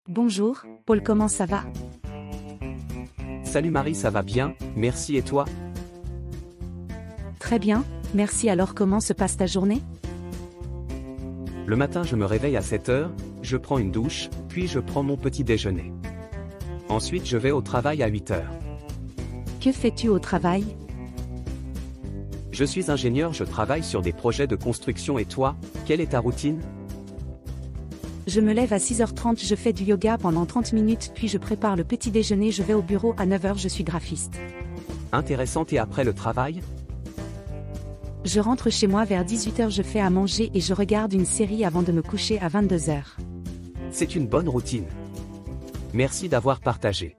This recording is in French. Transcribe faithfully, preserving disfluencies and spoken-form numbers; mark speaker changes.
Speaker 1: Bonjour, Paul, comment ça va?
Speaker 2: Salut Marie, ça va bien, merci et toi?
Speaker 1: Très bien, merci. Alors comment se passe ta journée?
Speaker 2: Le matin je me réveille à sept heures, je prends une douche, puis je prends mon petit déjeuner. Ensuite je vais au travail à huit heures.
Speaker 1: Que fais-tu au travail?
Speaker 2: Je suis ingénieur, je travaille sur des projets de construction et toi, quelle est ta routine?
Speaker 1: Je me lève à six heures trente, je fais du yoga pendant trente minutes, puis je prépare le petit déjeuner, je vais au bureau à neuf heures, je suis graphiste.
Speaker 2: Intéressante. Et après le travail?
Speaker 1: Je rentre chez moi vers dix-huit heures, je fais à manger et je regarde une série avant de me coucher à vingt-deux heures.
Speaker 2: C'est une bonne routine. Merci d'avoir partagé.